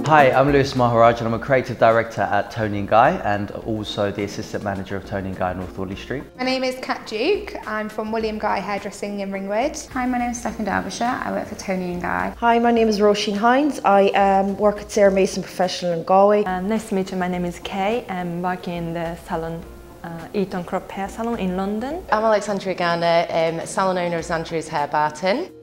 Hi, I'm Lewis Maharaj and I'm a creative director at Tony & Guy and also the assistant manager of Tony & Guy North Audley Street. My name is Kat Duke. I'm from William Guy Hairdressing in Ringwood. Hi, my name is Stephanie Derbyshire. I work for Tony & Guy. Hi, my name is Roisin Hines. I work at Sarah Mason Professional in Galway. Nice to meet you. My name is Kay. I'm working in the salon Eton Crop Hair Salon in London. I'm Alexandra Gana, salon owner of Andrew's Hair Barton.